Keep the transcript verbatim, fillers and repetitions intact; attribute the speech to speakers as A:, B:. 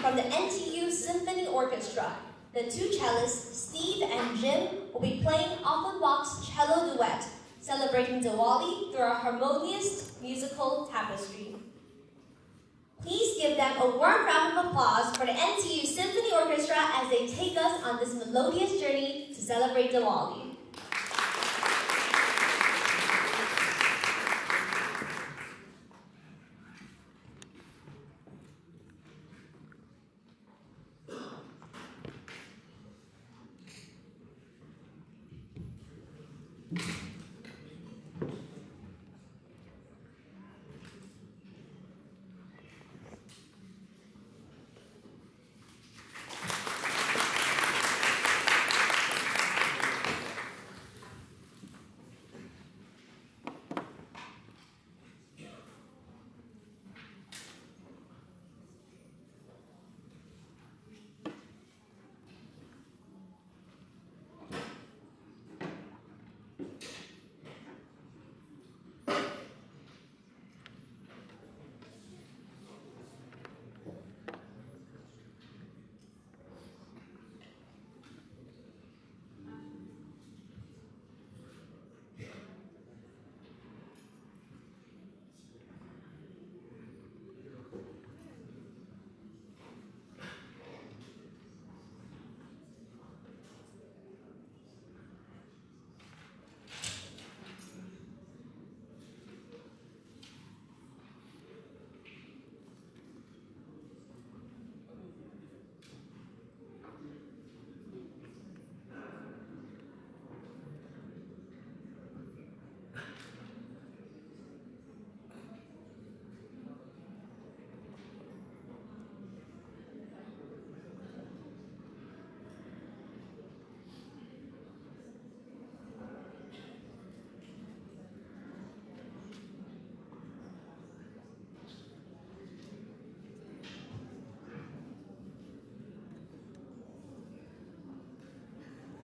A: from the N T U Symphony Orchestra. The two cellists, Steve and Jim, will be playing Offenbach's Cello Duet, celebrating Diwali through a harmonious musical tapestry. Please give them a warm round of applause for the N T U Symphony Orchestra as they take us on this melodious journey to celebrate Diwali.